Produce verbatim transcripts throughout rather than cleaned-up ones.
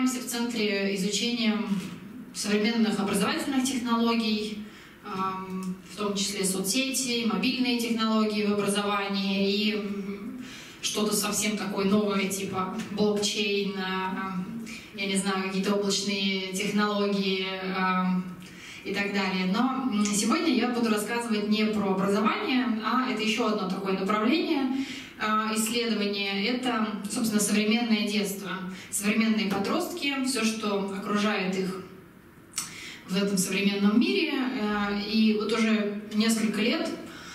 занимаемся в центре изучением современных образовательных технологий, в том числе соцсети, мобильные технологии в образовании и что-то совсем такое новое, типа блокчейн, я не знаю, какие-то облачные технологии и так далее. Но сегодня я буду рассказывать не про образование, а это еще одно такое направление исследования. Это, собственно, современное детство, современные подростки, все, что окружает их в этом современном мире. И вот уже несколько лет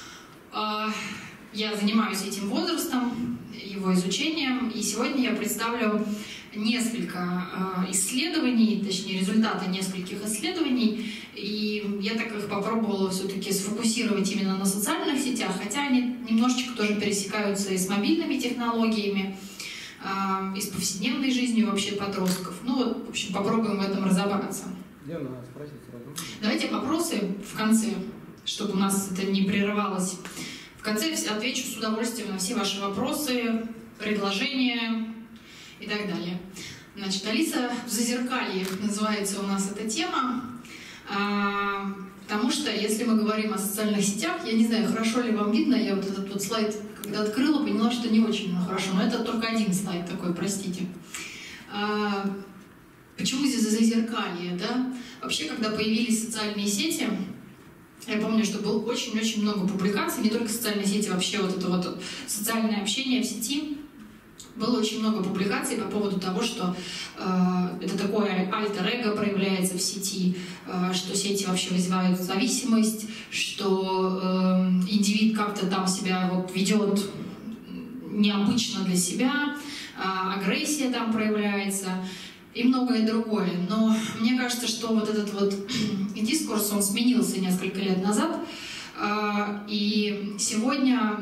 я занимаюсь этим возрастом, его изучением, и сегодня я представлю несколько исследований, точнее результаты нескольких исследований, и я так их попробовала все-таки сфокусировать именно на социальных сетях, хотя они немножечко тоже пересекаются и с мобильными технологиями, и с повседневной жизнью вообще подростков. Ну вот, в общем, попробуем в этом разобраться. Давайте вопросы в конце, чтобы у нас это не прерывалось. В конце отвечу с удовольствием на все ваши вопросы, предложения и так далее. Значит, Алиса в зазеркалье называется у нас эта тема, потому что если мы говорим о социальных сетях, я не знаю, хорошо ли вам видно, я вот этот вот слайд, когда открыла, поняла, что не очень хорошо, но это только один слайд такой, простите. Почему здесь зазеркалье, да? Вообще, когда появились социальные сети, я помню, что было очень-очень много публикаций, не только социальные сети, вообще вот это вот социальное общение в сети. Было очень много публикаций по поводу того, что э, это такое альтер-эго проявляется в сети, э, что сети вообще вызывают зависимость, что э, индивид как-то там себя вот ведет необычно для себя, э, агрессия там проявляется и многое другое. Но мне кажется, что вот этот вот дискурс, он сменился несколько лет назад, э, и сегодня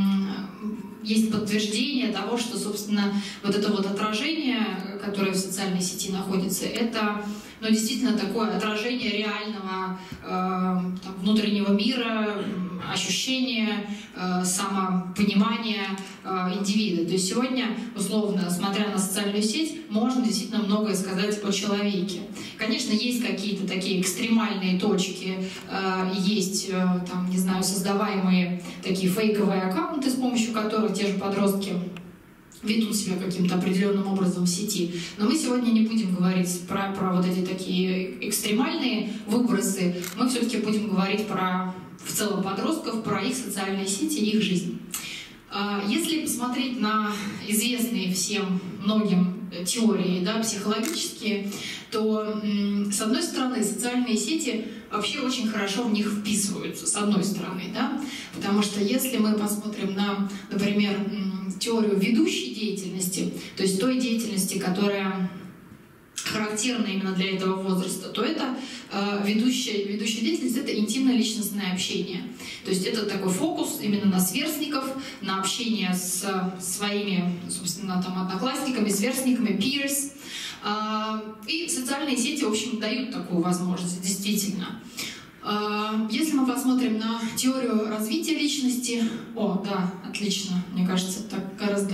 есть подтверждение того, что, собственно, вот это вот отражение, которое в социальной сети находится, это, ну, действительно такое отражение реального э, там, внутреннего мира, ощущения, э, самопонимания э, индивида. То есть сегодня, условно, смотря на социальную сеть, можно действительно многое сказать о человеке. Конечно, есть какие-то такие экстремальные точки, э, есть, э, там, не знаю, создаваемые такие фейковые аккаунты, с помощью которых те же подростки ведут себя каким-то определенным образом в сети. Но мы сегодня не будем говорить про, про вот эти такие экстремальные выбросы, мы все-таки будем говорить про в целом подростков, про их социальные сети и их жизнь. Если посмотреть на известные всем многим теории, да, психологические, то, с одной стороны, социальные сети вообще очень хорошо в них вписываются, с одной стороны, да, потому что если мы посмотрим на, например, теорию ведущей деятельности, то есть той деятельности, которая характерна именно для этого возраста, то это э, ведущая, ведущая деятельность — это интимно-личностное общение. То есть это такой фокус именно на сверстников, на общение с своими, собственно, там, одноклассниками, сверстниками, peers. Э, и социальные сети, в общем, дают такую возможность, действительно. Э, если мы посмотрим на теорию развития личности... О, да, отлично, мне кажется, так гораздо...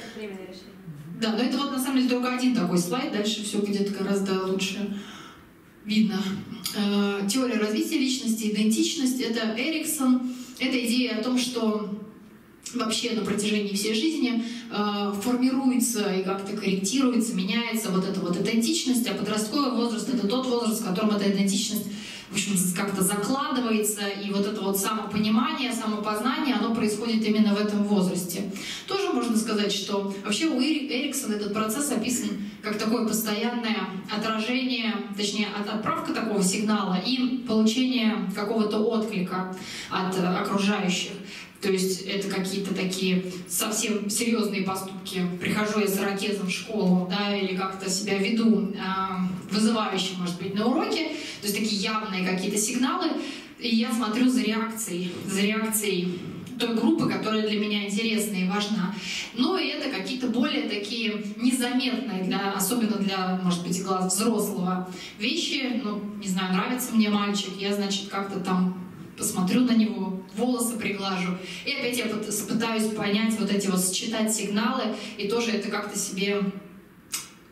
Да, но это вот на самом деле только один такой слайд, дальше все где-то гораздо лучше видно. Э, теория развития личности, идентичность — это Эриксон. Это идея о том, что вообще на протяжении всей жизни э, формируется и как-то корректируется, меняется вот эта вот идентичность, а подростковый возраст — это тот возраст, в котором эта идентичность, в общем, как-то закладывается, и вот это вот самопонимание, самопознание, оно происходит именно в этом возрасте. Тоже можно сказать, что вообще у Эриксона этот процесс описан как такое постоянное отражение, точнее, отправка такого сигнала и получение какого-то отклика от окружающих. То есть это какие-то такие совсем серьезные поступки. Прихожу я с ирокезом в школу, да, или как-то себя веду э, вызывающе, может быть, на уроке. То есть такие явные какие-то сигналы. И я смотрю за реакцией, за реакцией той группы, которая для меня интересна и важна. Но и это какие-то более такие незаметные, для, особенно для, может быть, глаз взрослого вещи. Ну, не знаю, нравится мне мальчик, я, значит, как-то там посмотрю на него, волосы приглажу. И опять я пытаюсь понять вот эти вот, считать сигналы, и тоже это как-то себе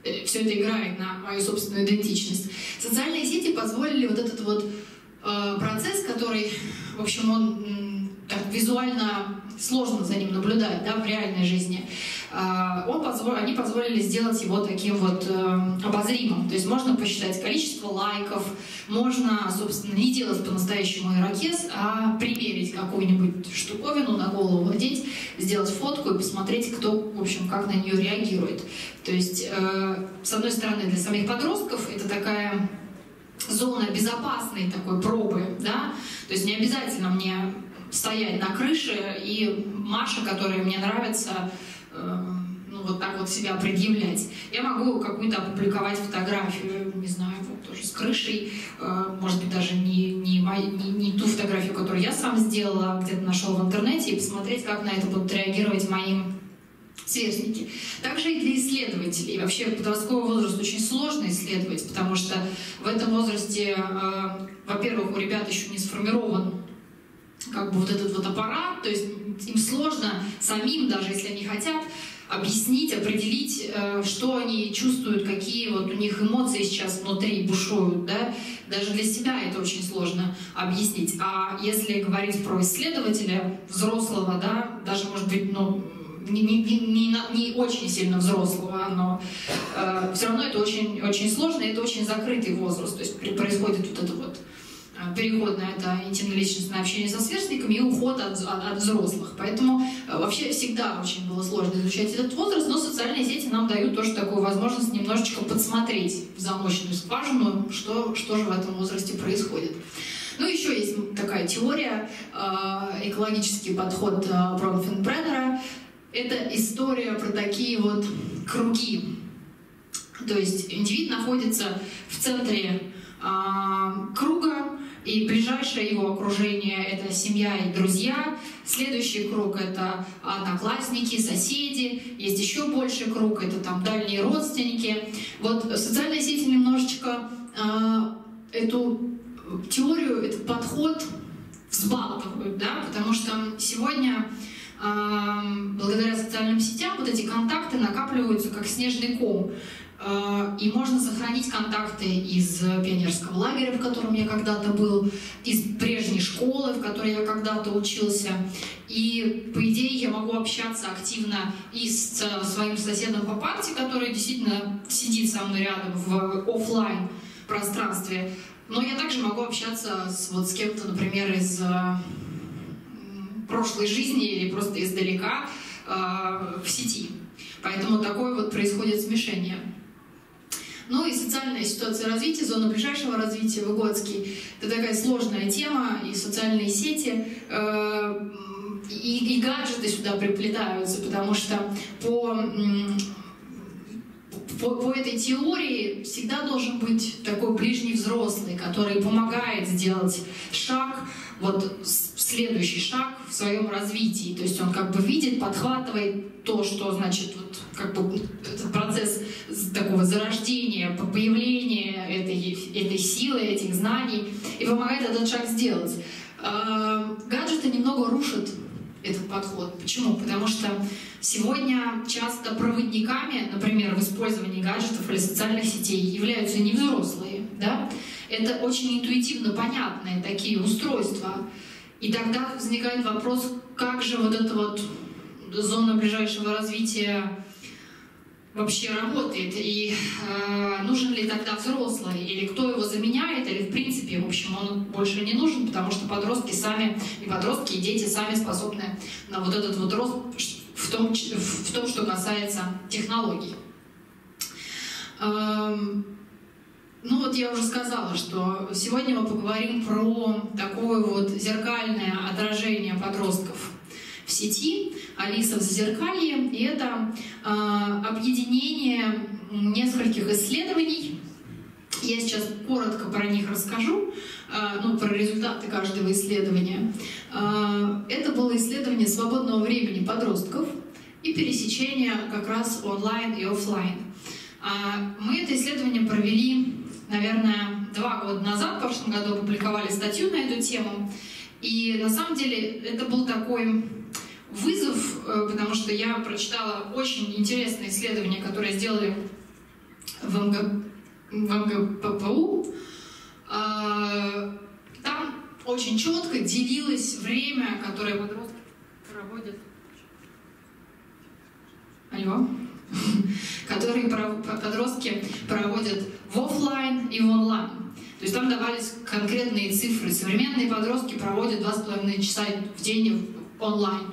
все это играет на мою собственную идентичность. Социальные сети позволили вот этот вот э, процесс, который, в общем, он м, так визуально сложно за ним наблюдать, да, в реальной жизни. Э, он позволил, они позволили сделать его таким вот э, обозримым. То есть можно посчитать количество лайков, можно, собственно, не делать по-настоящему ирокез, а примерить какую-нибудь штуковину на голову, одеть, сделать фотку и посмотреть, кто, в общем, как на нее реагирует. То есть, э, с одной стороны, для самих подростков это такая зона безопасной такой пробы, да, то есть не обязательно мне стоять на крыше и Маша, которая мне нравится, э, ну, вот так вот себя предъявлять. Я могу какую-то опубликовать фотографию, не знаю, вот тоже с крышей, э, может быть, даже не, не, не, не ту фотографию, которую я сам сделала, где-то нашел в интернете, и посмотреть, как на это будут реагировать мои сверстники. Также и для исследователей. Вообще подростковый возраст очень сложно исследовать, потому что в этом возрасте, э, во-первых, у ребят еще не сформирован как бы вот этот вот аппарат, то есть им сложно самим, даже если они хотят, объяснить, определить, э, что они чувствуют, какие вот у них эмоции сейчас внутри бушуют, да? Даже для себя это очень сложно объяснить. А если говорить про исследователя взрослого, да, даже, может быть, ну, Не, не, не, не очень сильно взрослого, но э, все равно это очень, очень сложно, и это очень закрытый возраст. То есть происходит вот это вот э, переход на это интимно-личностное общение со сверстниками и уход от, от, от взрослых. Поэтому э, вообще всегда очень было сложно изучать этот возраст, но социальные сети нам дают тоже такую возможность немножечко подсмотреть в замочную скважину, что, что же в этом возрасте происходит. Ну, еще есть такая теория, э, экологический подход э, Бронфенбреннера. Это история про такие вот круги. То есть индивид находится в центре э, круга, и ближайшее его окружение — это семья и друзья. Следующий круг — это одноклассники, соседи. Есть еще больший круг — это там дальние родственники. Вот социальные сети немножечко э, эту теорию, этот подход взбалтывают, да, потому что сегодня благодаря социальным сетям вот эти контакты накапливаются как снежный ком. И можно сохранить контакты из пионерского лагеря, в котором я когда-то был, из прежней школы, в которой я когда-то учился. И, по идее, я могу общаться активно и с своим соседом по парте, который действительно сидит со мной рядом в офлайн пространстве. Но я также могу общаться с, вот, с кем-то, например, из прошлой жизни или просто издалека э, в сети. Поэтому такое вот происходит смешение. Ну и социальная ситуация развития, зона ближайшего развития, Выгодский. Это такая сложная тема, и социальные сети, э, и, и гаджеты сюда приплетаются, потому что по, по, по этой теории всегда должен быть такой ближний взрослый, который помогает сделать шаг, вот следующий шаг в своем развитии. То есть он как бы видит, подхватывает то, что значит вот как бы этот процесс такого зарождения, появления этой, этой силы, этих знаний, и помогает этот шаг сделать. Гаджеты немного рушат этот подход. Почему? Потому что сегодня часто проводниками, например, в использовании гаджетов или социальных сетей являются не взрослые, да? Это очень интуитивно понятные такие устройства. И тогда возникает вопрос, как же вот эта вот зона ближайшего развития вообще работает, и э, нужен ли тогда взрослый, или кто его заменяет, или в принципе, в общем, он больше не нужен, потому что подростки сами, и подростки, и дети сами способны на вот этот вот рост в том, в том что касается технологий. Эм, ну вот я уже сказала, что сегодня мы поговорим про такое вот зеркальное отражение подростков в сети, Алиса в зазеркалье, и это э, объединение нескольких исследований. Я сейчас коротко про них расскажу, э, ну, про результаты каждого исследования. Э, это было исследование свободного времени подростков и пересечения как раз онлайн и офлайн. Э, мы это исследование провели, наверное, два года назад, в прошлом году опубликовали статью на эту тему. И на самом деле это был такой вызов, потому что я прочитала очень интересное исследование, которое сделали в МГППУ. Там очень четко делилось время, которое подростки проводят. Алло. которые подростки проводят в офлайн и в онлайн. То есть там давались конкретные цифры. Современные подростки проводят два с половиной часа в день онлайн.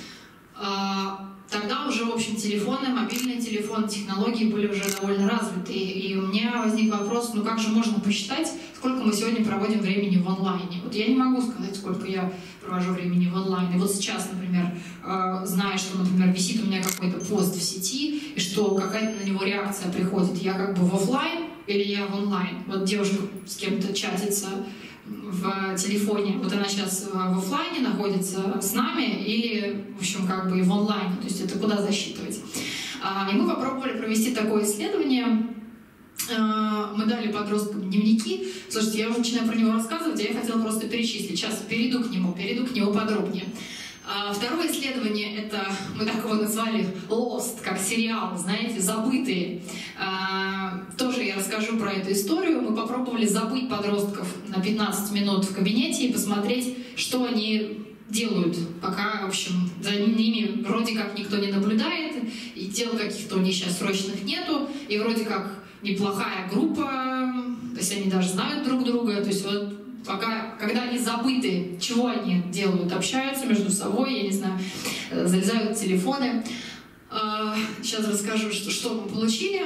Тогда уже, в общем, телефоны, мобильные телефоны, технологии были уже довольно развиты. И у меня возник вопрос, ну как же можно посчитать, сколько мы сегодня проводим времени в онлайне? Вот я не могу сказать, сколько я провожу времени в онлайне. И вот сейчас, например, зная, что, например, висит у меня какой-то пост в сети, и что какая-то на него реакция приходит, я как бы в офлайн или я в онлайн? Вот девушка с кем-то чатится в телефоне, вот она сейчас в офлайне находится с нами или, в общем, как бы и в онлайне, то есть это куда засчитывать. И мы попробовали провести такое исследование. Мы дали подросткам дневники. Слушайте, я уже начинаю про него рассказывать, а я хотела просто перечислить. Сейчас перейду к нему, перейду к нему подробнее. Второе исследование, это, мы так его назвали Lost, как сериал, знаете, забытые. Тоже я расскажу про эту историю. Мы попробовали забыть подростков на пятнадцать минут в кабинете и посмотреть, что они делают, пока, в общем, за ними вроде как никто не наблюдает, и дел каких-то у них сейчас срочных нету, и вроде как неплохая группа, то есть они даже знают друг друга, то есть вот пока, когда они забыты, чего они делают, общаются между собой, я не знаю, залезают в телефоны. Сейчас расскажу, что, что мы получили.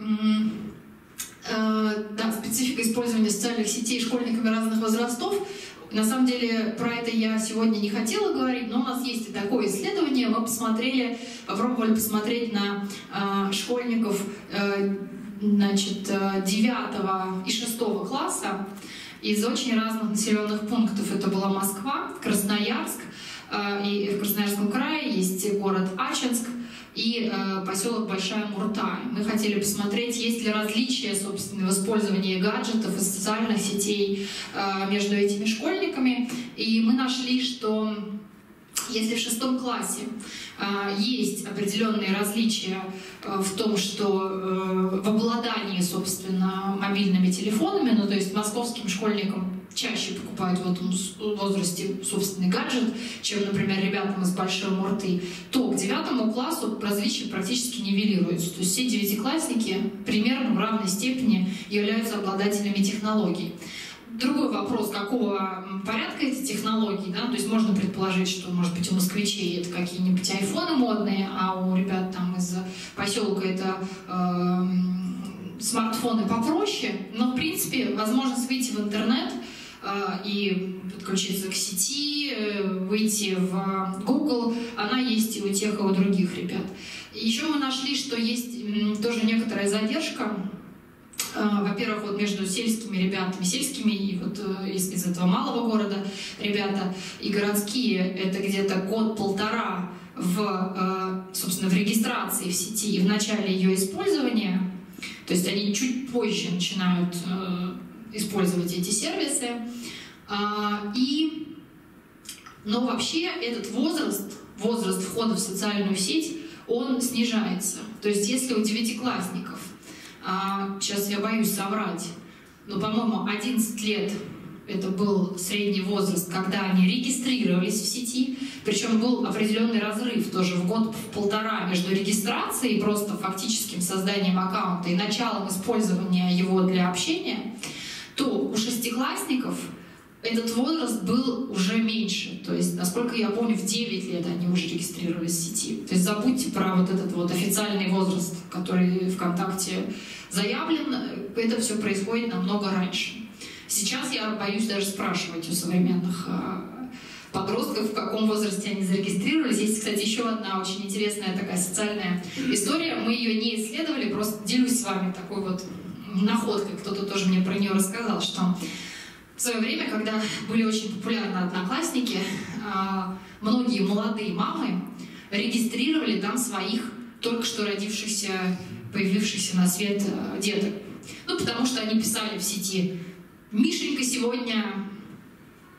Да, специфика использования социальных сетей школьниками разных возрастов. На самом деле про это я сегодня не хотела говорить, но у нас есть и такое исследование. Мы посмотрели, попробовали посмотреть на э, школьников э, значит, девятого и шестого класса из очень разных населенных пунктов. Это была Москва, Красноярск, э, и в Красноярском крае есть город Ачинск и э, поселок Большая Мурта. Мы хотели посмотреть, есть ли различия, собственно, в использовании гаджетов и социальных сетей э, между этими школьниками. И мы нашли, что если в шестом классе э, есть определенные различия э, в том, что э, в обладании, собственно, мобильными телефонами, ну, то есть московским школьникам чаще покупают в этом возрасте собственный гаджет, чем, например, ребятам из Большой Мурты, то к девятому классу различия практически нивелируются. То есть все девятиклассники примерно в равной степени являются обладателями технологий. Другой вопрос, какого порядка эти технологии, да, то есть можно предположить, что, может быть, у москвичей это какие-нибудь айфоны модные, а у ребят там из поселка это э, смартфоны попроще, но, в принципе, возможность выйти в интернет э, и подключиться к сети, э, выйти в Google, она есть и у тех, и у других ребят. Еще мы нашли, что есть э, тоже некоторая задержка. Во-первых, вот между сельскими ребятами, сельскими и вот из, из этого малого города ребята, и городские, это где-то год-полтора в, собственно, в регистрации в сети и в начале ее использования. То есть они чуть позже начинают использовать эти сервисы. И, но вообще этот возраст, возраст входа в социальную сеть, он снижается. То есть если у девятиклассников, сейчас я боюсь соврать, но, по-моему, одиннадцать лет это был средний возраст, когда они регистрировались в сети, причем был определенный разрыв тоже в год-полтора между регистрацией, просто фактическим созданием аккаунта и началом использования его для общения, то у шестиклассников этот возраст был уже меньше. То есть, насколько я помню, в девять лет они уже регистрировались в сети. То есть забудьте про вот этот вот официальный возраст, который ВКонтакте заявлен. Это все происходит намного раньше. Сейчас я боюсь даже спрашивать у современных подростков, в каком возрасте они зарегистрировались. Есть, кстати, еще одна очень интересная такая социальная история. Мы ее не исследовали, просто делюсь с вами такой вот находкой. Кто-то тоже мне про нее рассказал, что в свое время, когда были очень популярны одноклассники, многие молодые мамы регистрировали там своих только что родившихся, появившихся на свет деток. Ну, потому что они писали в сети: «Мишенька сегодня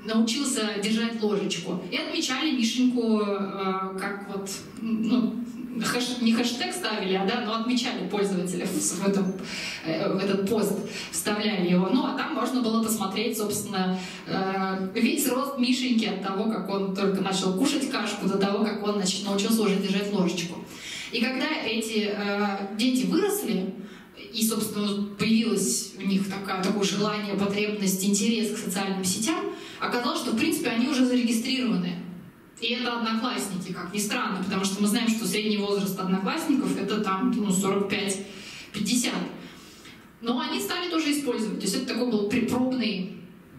научился держать ложечку». И отмечали Мишеньку как вот, ну, хэш, не хэштег ставили, а да, но отмечали пользователя в, этом, в этот пост, вставляли его. Ну, а там можно было посмотреть, собственно, весь рост Мишеньки от того, как он только начал кушать кашку, до того, как он значит, научился уже держать ложечку. И когда эти дети выросли, и, собственно, появилось у них такое, такое желание, потребность, интерес к социальным сетям, оказалось, что, в принципе, они уже зарегистрированы. И это одноклассники, как ни странно, потому что мы знаем, что средний возраст одноклассников — это там ну, сорок пять — пятьдесят. Но они стали тоже использовать. То есть это такой был пробный,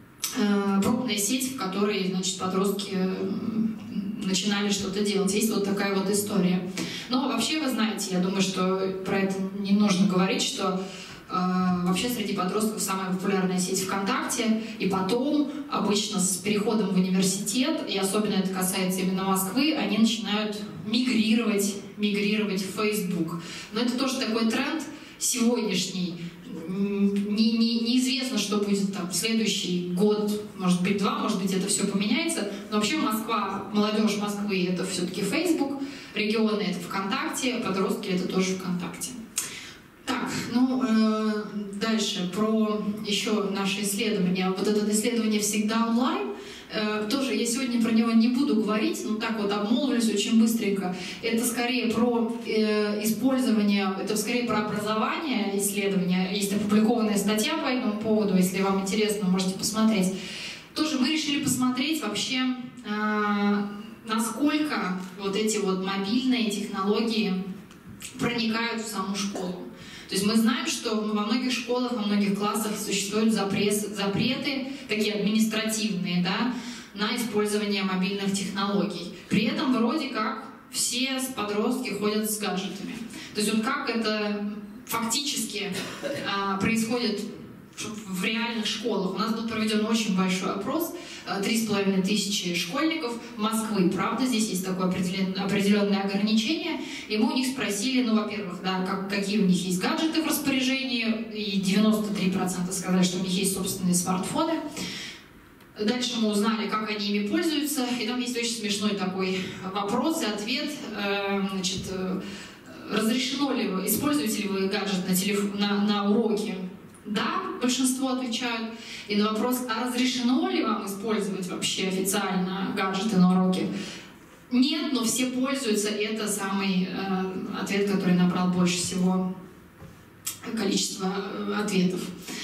э, пробная сеть, в которой, значит, подростки э, начинали что-то делать. Есть вот такая вот история. Но вообще, вы знаете, я думаю, что про это не нужно говорить, что э, вообще среди подростков самая популярная сеть ВКонтакте, и потом, обычно с переходом в университет, и особенно это касается именно Москвы, они начинают мигрировать, мигрировать в Facebook. Но это тоже такой тренд сегодняшний. Не, не, неизвестно, что будет там в следующий год, может быть, два, может быть, это все поменяется. Но вообще Москва, молодежь Москвы — это все-таки Facebook, регионы — это ВКонтакте, подростки — это тоже ВКонтакте. Так, ну, э, дальше про еще наше исследование. Вот это исследование «Всегда онлайн». Э, тоже я сегодня про него не буду говорить, но так вот обмолвлюсь очень быстренько. Это скорее про э, использование, это скорее про образование исследования. Есть опубликованная статья по этому поводу, если вам интересно, можете посмотреть. Тоже мы решили посмотреть вообще, э, насколько вот эти вот мобильные технологии проникают в саму школу. То есть мы знаем, что во многих школах, во многих классах существуют запреты, запреты такие административные, да, на использование мобильных технологий. При этом вроде как все подростки ходят с гаджетами. То есть вот как это фактически а, происходит в реальных школах. У нас был проведен очень большой опрос, три с половиной тысячи школьников Москвы. Правда, здесь есть такое определенное ограничение. И мы у них спросили, ну, во-первых, да, как, какие у них есть гаджеты в распоряжении, и девяносто три процента сказали, что у них есть собственные смартфоны. Дальше мы узнали, как они ими пользуются, и там есть очень смешной такой вопрос и ответ. Значит, разрешено ли вы, используете ли вы гаджет на, телеф... на, на уроке? Да, большинство отвечают. И на вопрос, а разрешено ли вам использовать вообще официально гаджеты на уроке? Нет, но все пользуются, и это самый э, ответ, который набрал больше всего количество э, ответов.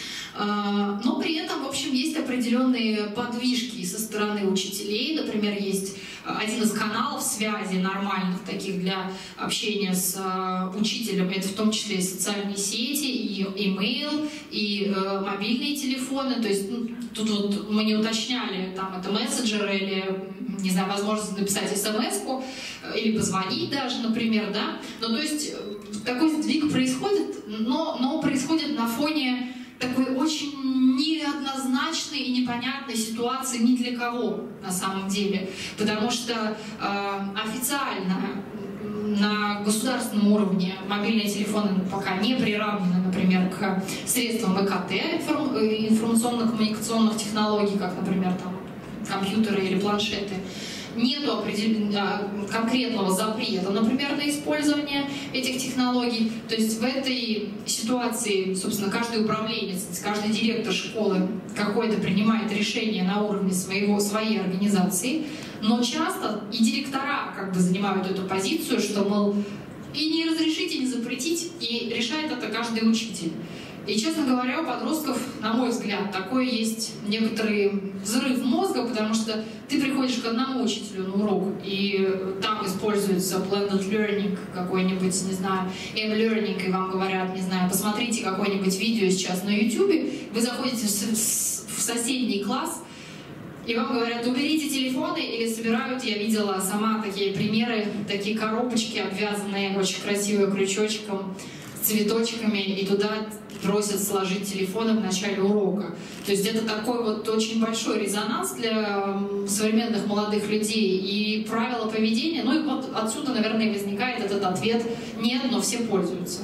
Э, но при этом, в общем, есть определенные подвижки со стороны учителей. Например, есть один из каналов связи нормальных, таких для общения с э, учителем, это в том числе и социальные сети, и имейл, и э, мобильные телефоны. То есть ну, тут вот мы не уточняли, там это мессенджеры или, не знаю, возможность написать смс-ку, э, или позвонить даже, например, да. Ну, то есть такой сдвиг происходит, но, но происходит на фоне такой очень неоднозначной и непонятной ситуации ни для кого на самом деле. Потому что э, официально на государственном уровне мобильные телефоны пока не приравнены, например, к средствам ИКТ, информ, информационно-коммуникационных технологий, как, например, там, компьютеры или планшеты. Нету конкретного запрета, например, на использование этих технологий. То есть в этой ситуации, собственно, каждый управленец, каждый директор школы какое-то принимает решение на уровне своего, своей организации, но часто и директора как бы занимают эту позицию, что, мол, и не разрешить, и не запретить, и решает это каждый учитель. И, честно говоря, у подростков, на мой взгляд, такой есть некоторый взрыв мозга, потому что ты приходишь к одному учителю на урок, и там используется blended learning какой-нибудь, не знаю, m-learning, и вам говорят, не знаю, посмотрите какое-нибудь видео сейчас на YouTube, вы заходите в соседний класс, и вам говорят, уберите телефоны, или собирают, я видела сама такие примеры, такие коробочки, обвязанные очень красивым крючочком, с цветочками, и туда просят сложить телефоны в начале урока. То есть это такой вот очень большой резонанс для современных молодых людей и правила поведения. Ну и вот отсюда, наверное, возникает этот ответ «нет, но все пользуются».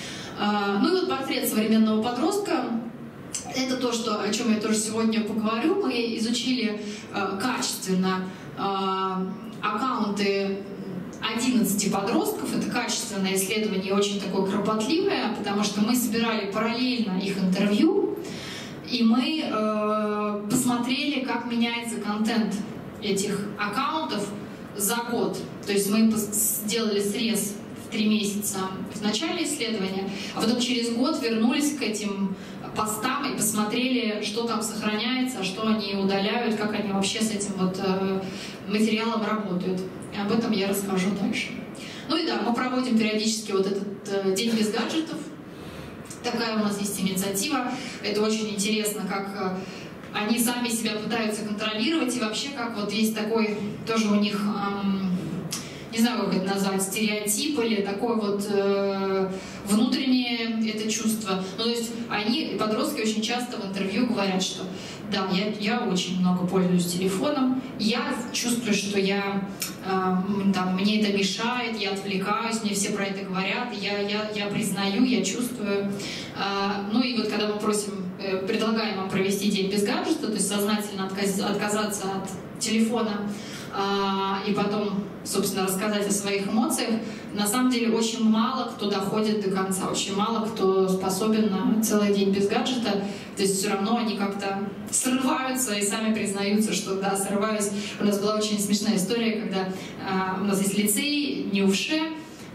Ну и вот портрет современного подростка. Это то, что, о чем я тоже сегодня поговорю. Мы изучили качественно аккаунты одиннадцати подростков. Это качественное исследование, очень такое кропотливое, потому что мы собирали параллельно их интервью, и мы э, посмотрели, как меняется контент этих аккаунтов за год. То есть мы сделали срез в три месяца в начале исследования, а потом через год вернулись к этим постам и посмотрели, что там сохраняется, что они удаляют, как они вообще с этим вот э, материалом работают. И об этом я расскажу дальше. Ну и да, мы проводим периодически вот этот э, день без гаджетов. Такая у нас есть инициатива. Это очень интересно, как э, они сами себя пытаются контролировать, и вообще как вот есть такой тоже у них... Эм, не знаю, как это назвать, стереотип или такое вот э, внутреннее это чувство. Ну, то есть они, подростки, очень часто в интервью говорят, что да, я, я очень много пользуюсь телефоном, я чувствую, что я, э, там, мне это мешает, я отвлекаюсь, мне все про это говорят, я, я, я признаю, я чувствую. Э, ну и вот когда мы просим, э, предлагаем вам провести день без гаджета, то есть сознательно отказ, отказаться от телефона, и потом, собственно, рассказать о своих эмоциях, на самом деле очень мало кто доходит до конца, очень мало кто способен на целый день без гаджета, то есть все равно они как-то срываются и сами признаются, что да, срываюсь. У нас была очень смешная история, когда а, у нас есть лицей НИУФШЭ,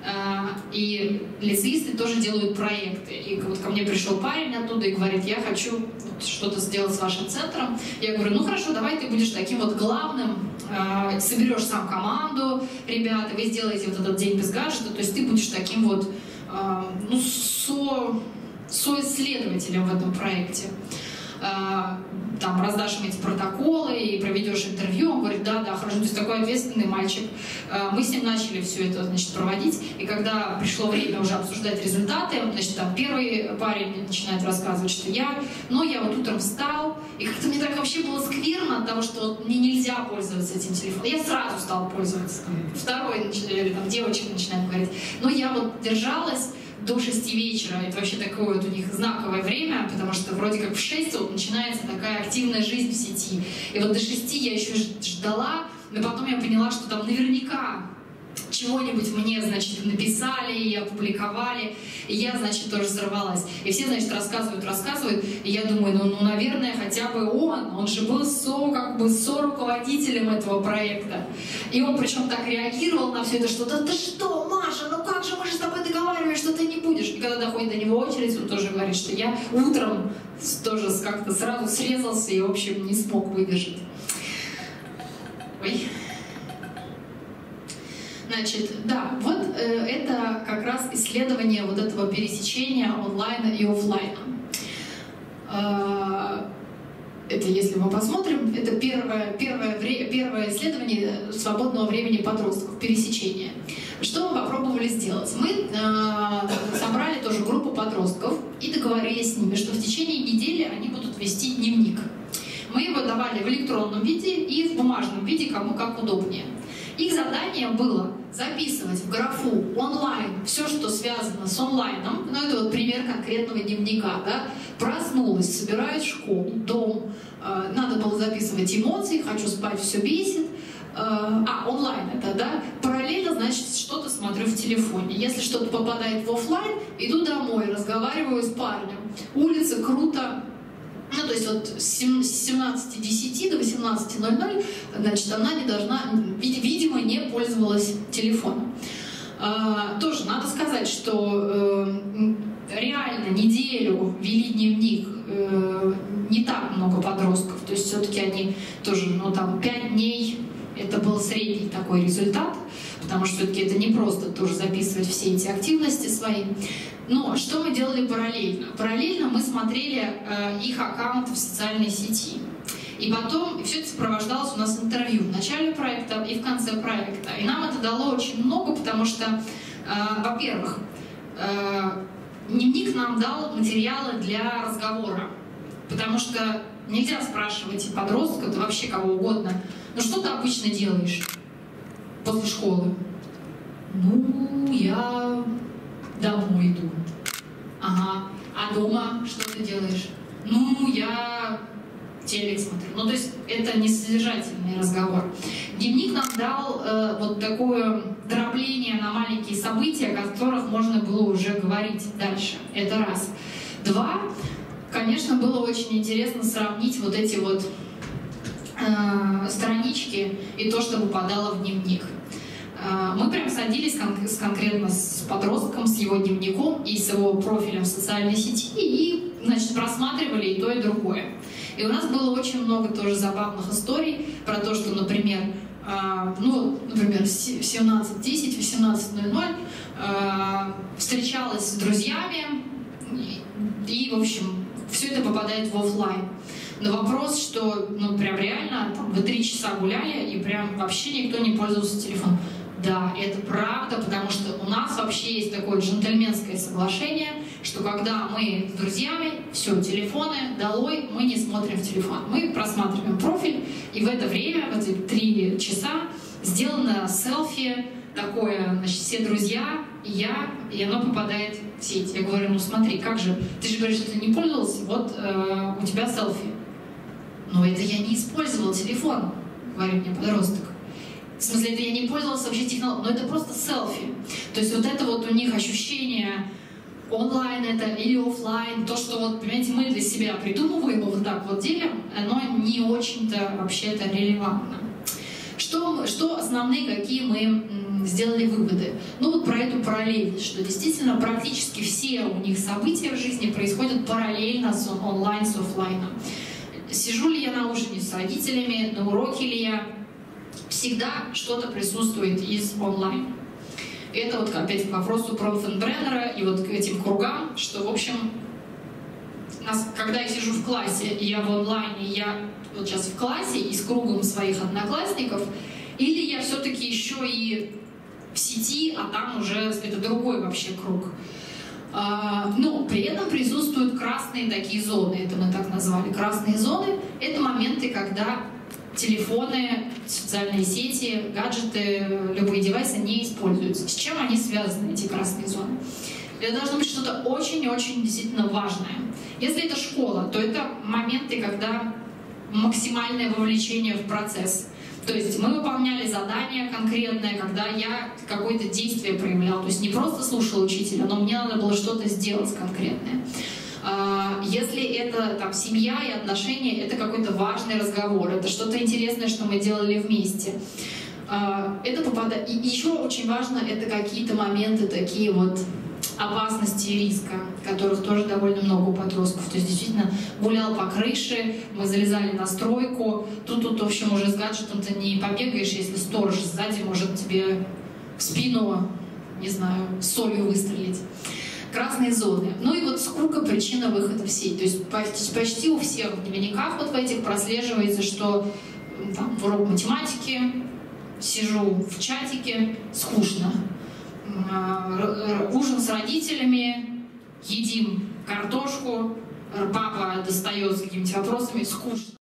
и лицеисты тоже делают проекты. И вот ко мне пришел парень оттуда и говорит: я хочу вот что-то сделать с вашим центром. Я говорю: ну хорошо, давай ты будешь таким вот главным, э, соберешь сам команду, ребята, вы сделаете вот этот день без гаджета, то есть ты будешь таким вот э, ну, со, соисследователем в этом проекте. Э, там раздашь им эти протоколы и проведешь интервью. Он говорит: да, да, хорошо, то есть такой ответственный мальчик. Мы с ним начали все это, значит, проводить, и когда пришло время уже обсуждать результаты, значит, там первый парень начинает рассказывать, что я, ну, я вот утром встал, и как-то мне так вообще было скверно от того, что вот мне нельзя пользоваться этим телефоном. Я сразу стал пользоваться. Второй, или там девочка начинает говорить: ну, я вот держалась до шести вечера, это вообще такое вот у них знаковое время, потому что вроде как в шесть вот начинается такая активная жизнь в сети. И вот до шести я еще ждала, но потом я поняла, что там наверняка чего-нибудь мне, значит, написали и опубликовали, и я, значит, тоже сорвалась. И все, значит, рассказывают, рассказывают, и я думаю, ну, ну наверное, хотя бы он, он же был со, как бы, со-руководителем этого проекта. И он, причем, так реагировал на все это, что да ты что, Маша, ну как же, мы же с тобой договаривались, что ты не будешь. И когда доходит до него очередь, он тоже говорит, что я утром тоже как-то сразу срезался и, в общем, не смог выдержать. Ой. Значит, да, вот э, это как раз исследование вот этого пересечения онлайна и офлайна. Э, это, если мы посмотрим, это первое, первое, первое исследование свободного времени подростков, пересечение. Что мы попробовали сделать? Мы э, собрали тоже группу подростков и договорились с ними, что в течение недели они будут вести дневник. Мы его давали в электронном виде и в бумажном виде, кому как удобнее. Их задание было записывать в графу онлайн все, что связано с онлайном. Ну, это вот пример конкретного дневника. Да? Проснулась, собираюсь в школу, дом. Э, надо было записывать эмоции, хочу спать, все бесит. Э, а, онлайн это, да? Параллельно, значит, что-то смотрю в телефоне. Если что-то попадает в офлайн, иду домой, разговариваю с парнем. Улица, круто. Ну, то есть вот с семнадцати десяти до восемнадцати ноль ноль, значит, она не должна, видимо, не пользовалась телефоном. А, тоже надо сказать, что э, реально неделю вели дневник э, не так много подростков, то есть все-таки они тоже, ну, там, пять дней, это был средний такой результат, потому что все-таки это не просто тоже записывать все эти активности свои. Но что мы делали параллельно? Параллельно мы смотрели э, их аккаунты в социальной сети. И потом все это сопровождалось у нас интервью в начале проекта и в конце проекта. И нам это дало очень много, потому что, э, во-первых, э, дневник нам дал материалы для разговора. Потому что нельзя спрашивать подростка, да вообще кого угодно: ну что ты обычно делаешь после школы? Ну, я домой иду. Ага. А дома что ты делаешь? Ну, я телек смотрю. Ну, то есть это не содержательный разговор. Дневник нам дал э, вот такое дробление на маленькие события, о которых можно было уже говорить дальше. Это раз. Два. Конечно, было очень интересно сравнить вот эти вот э, странички и то, что попадало в дневник. Э, мы прям садились кон- с, конкретно с подростком, с его дневником и с его профилем в социальной сети и, значит, просматривали и то, и другое. И у нас было очень много тоже забавных историй про то, что, например, э, ну, например, в семнадцать десять, восемнадцать ноль ноль э, встречалась с друзьями и, и, в общем, все это попадает в офлайн. Но вопрос, что, ну, прям реально, там, вы три часа гуляли, и прям вообще никто не пользовался телефоном. Да, это правда, потому что у нас вообще есть такое джентльменское соглашение, что когда мы с друзьями, все, телефоны долой, мы не смотрим в телефон. Мы просматриваем профиль, и в это время, в эти три часа, сделано селфи, такое, значит, все друзья, и я, и оно попадает в сеть. Я говорю, ну смотри, как же, ты же говоришь, что ты не пользовался, вот э, у тебя селфи. Но это я не использовал телефон, говорит мне подросток. В смысле, это я не пользовался вообще технологией, но это просто селфи. То есть вот это вот у них ощущение онлайн это или офлайн, то, что вот, понимаете, мы для себя придумываем и вот так вот делим, оно не очень-то вообще-то релевантно. Что, что основные, какие мы м, сделали выводы? Ну вот про эту параллельность, что действительно практически все у них события в жизни происходят параллельно с онлайн, с офлайном. Сижу ли я на ужине с родителями, на уроке ли я, всегда что-то присутствует из онлайн. Это вот опять к вопросу Бронфенбреннера и вот к этим кругам, что, в общем, нас, когда я сижу в классе, и я в онлайне, я вот сейчас в классе и с кругом своих одноклассников, или я все-таки еще и в сети, а там уже это другой вообще круг. А, но при этом присутствуют красные такие зоны, это мы так назвали. Красные зоны — это моменты, когда телефоны, социальные сети, гаджеты, любые девайсы не используются. С чем они связаны, эти красные зоны? Это должно быть что-то очень-очень действительно важное. Если это школа, то это моменты, когда максимальное вовлечение в процесс. То есть мы выполняли задание конкретное, когда я какое-то действие проявлял. То есть не просто слушал учителя, но мне надо было что-то сделать конкретное. Если это там семья и отношения, это какой-то важный разговор, это что-то интересное, что мы делали вместе. Это попадает. И еще очень важно, это какие-то моменты такие вот опасности и риска, которых тоже довольно много у подростков. То есть действительно гулял по крыше, мы залезали на стройку. Тут, тут в общем, уже с гаджетом-то не побегаешь, если сторож сзади может тебе в спину, не знаю, солью выстрелить. Красные зоны. Ну и вот скука — причина выхода в сеть. То есть почти, почти у всех в дневниках вот в этих прослеживается, что там, в урок математики сижу в чатике, скучно. Ужин с родителями, едим картошку, папа достает с какими-то вопросами, скучно.